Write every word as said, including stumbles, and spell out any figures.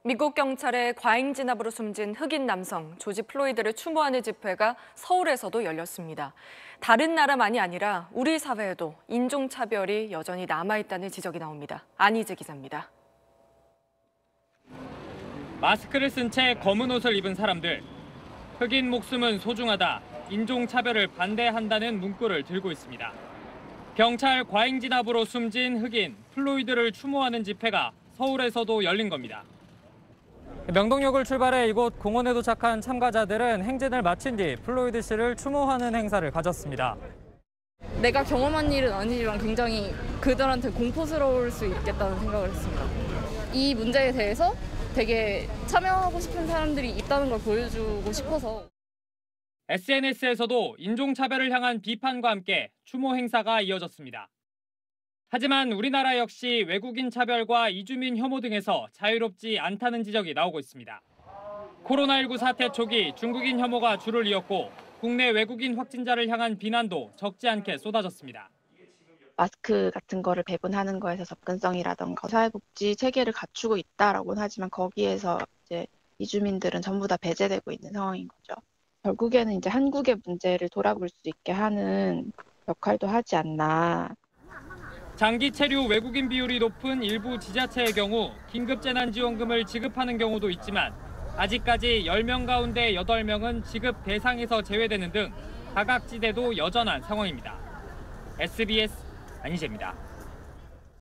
미국 경찰의 과잉 진압으로 숨진 흑인 남성 조지 플로이드를 추모하는 집회가 서울에서도 열렸습니다. 다른 나라만이 아니라 우리 사회에도 인종차별이 여전히 남아있다는 지적이 나옵니다. 안희재 기자입니다. 마스크를 쓴 채 검은 옷을 입은 사람들. 흑인 목숨은 소중하다. 인종차별을 반대한다는 문구를 들고 있습니다. 경찰 과잉 진압으로 숨진 흑인 플로이드를 추모하는 집회가 서울에서도 열린 겁니다. 명동역을 출발해 이곳 공원에 도착한 참가자들은 행진을 마친 뒤 플로이드 씨를 추모하는 행사를 가졌습니다. 내가 경험한 일은 아니지만 굉장히 그들한테 공포스러울 수 있겠다는 생각을 했습니다. 이 문제에 대해서 되게 참여하고 싶은 사람들이 있다는 걸 보여주고 싶어서. 에스엔에스에서도 인종차별을 향한 비판과 함께 추모 행사가 이어졌습니다. 하지만 우리나라 역시 외국인 차별과 이주민 혐오 등에서 자유롭지 않다는 지적이 나오고 있습니다. 코로나십구 사태 초기 중국인 혐오가 줄을 이었고 국내 외국인 확진자를 향한 비난도 적지 않게 쏟아졌습니다. 마스크 같은 거를 배분하는 거에서 접근성이라던가 사회복지 체계를 갖추고 있다라고는 하지만 거기에서 이제 이주민들은 전부 다 배제되고 있는 상황인 거죠. 결국에는 이제 한국의 문제를 돌아볼 수 있게 하는 역할도 하지 않나. 장기 체류 외국인 비율이 높은 일부 지자체의 경우 긴급재난지원금을 지급하는 경우도 있지만 아직까지 열 명 가운데 여덟 명은 지급 대상에서 제외되는 등 사각지대도 여전한 상황입니다. 에스비에스 안희재입니다.